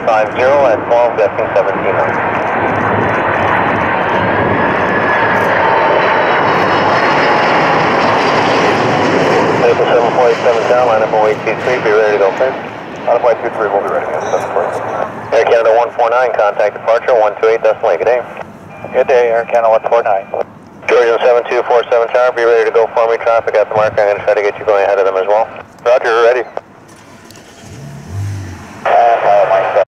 at 12, guessing 17 knots. Vehicle 7487 down, line up on way 23, be ready to go, please. Line up way 23, we'll be ready to go, 747. Air Canada 149, contact departure 128.8, good day. Good day, Air Canada 149. Georgia 7247 Tower, be ready to go for me. Traffic at the marker. I'm going to try to get you going ahead of them as well. Roger, ready.